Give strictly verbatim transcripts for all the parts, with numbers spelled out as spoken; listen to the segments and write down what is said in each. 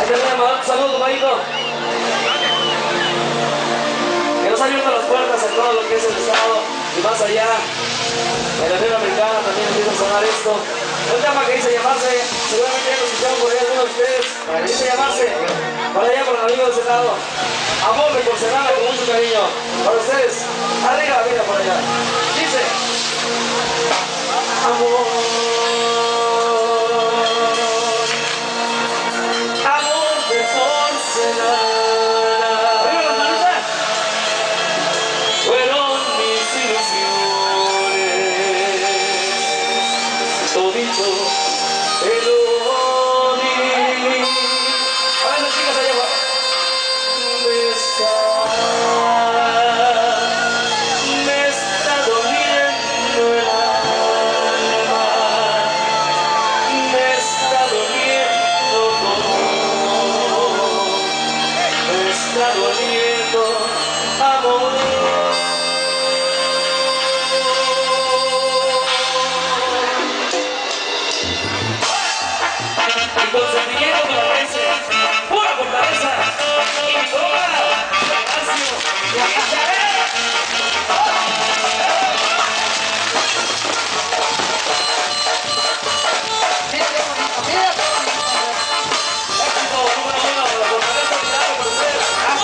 Ahí te voy a mandar un saludo, compadrito. Que nos ha abierto las puertas en todo lo que es el estado y más allá. En la Unión Americana también empieza a sonar esto. Un tema que dice llamarse, seguramente ya lo escucharon por ahí algunos de ustedes. Dice llamarse, para allá por el amigo del Senado. Amor de porcelana con mucho cariño. Para ustedes, arriba, mira por allá. Dice, amor. Amor de porcelana. Arriba las manitas. Fueron mis ilusiones. Todito te lo di. A ver las chicas allá abajo. Me está, me está doliendo el alma. Me está doliendo todo. Me está doliendo amor. Mi consentimiento me agradece, pura fortaleza, y mi broma, Ignacio, y Isabel. Éxito, número uno, la fortaleza de la conocer.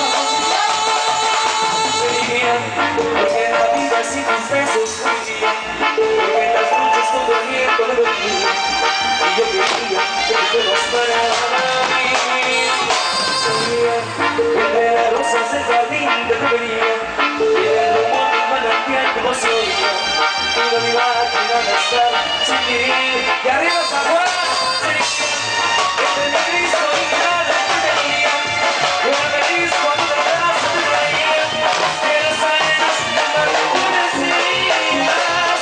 Sería, porque la vida sin tus besos muy bien, porque las noches con tu aliento me dormía. Y yo quería que tú fueras para mí. Sabía que de las rosas del jardín te venía, y el rumor del manantial que no se oía. Y no me iba a quedar a estar sin ti. Y arriba San Juan, sí, entre mi Cristo y mi madre te tenía. Yo era feliz cuando te abrazo te traía. Que las arenas del mar te decías.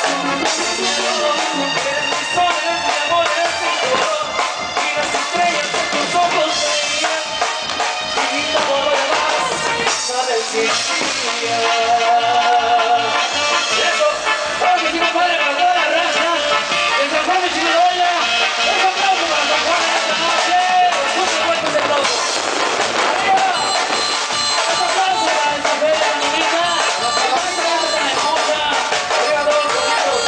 Eres mi sol, eres mi amor, eres mi todo. Y las estrellas de tus ojos veían. Y todo lo demás nada existía. Eso, vamos que mi compadre para toda la raza. De San Juan de Chiridoya. Un aplauso para San Juan esta noche. Muchos fuertes aplausos. ¡Arriba! Un aplauso para esta bella niñita. La maestra esta tan hermosa. Arriba todos los bonitos.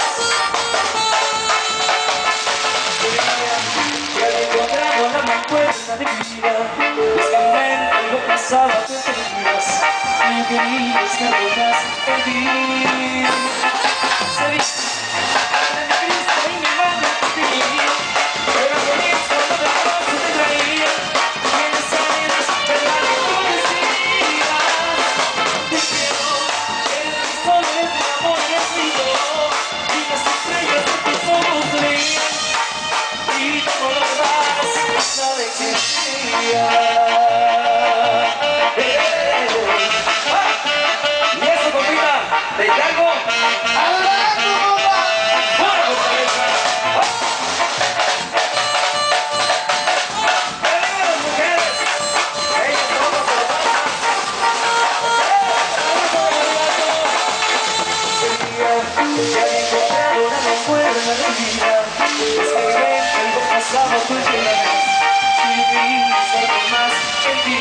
Que al encontrarnos la mancuerna de mi vida, es que en mente algo pasaba que te olvidas. Y yo quería estar en ti. Se dice, entre mi Cristo y mi madre te tenía. Era feliz cuando te abrazo te traía. Y en las arenas del mar tú decías. Te quiero, eres mi sol, eres mi amor, eres mi todo. Y las estrellas de tus ojos brillan. Y todo lo demás nada existía. Y eso, compita, de Hidalgo a la Cuba. ¡Buena fortaleza! ¡Arriba las mujeres! ¡Ellas todas se lo pasan! Ya he encontrado una recuerda de mi vida. Es que ven que algo pasaba tú y la vez. Y yo quería estar más en ti.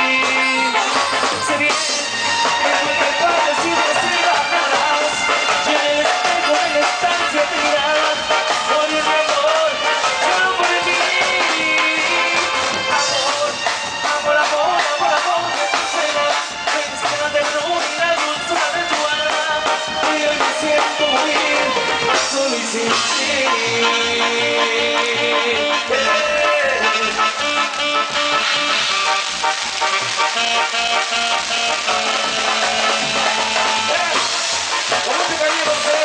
Se viene, en cualquier parte siempre se va atrás. Y en el espejo de la estancia te miraba. Por mi amor, solo por mí. Amor, amor, amor, amor, amor de tu cenas. Ves que la ternura y la dulzura de tu alma. Y hoy me siento morir solo y sin ti. Con mucho cariño,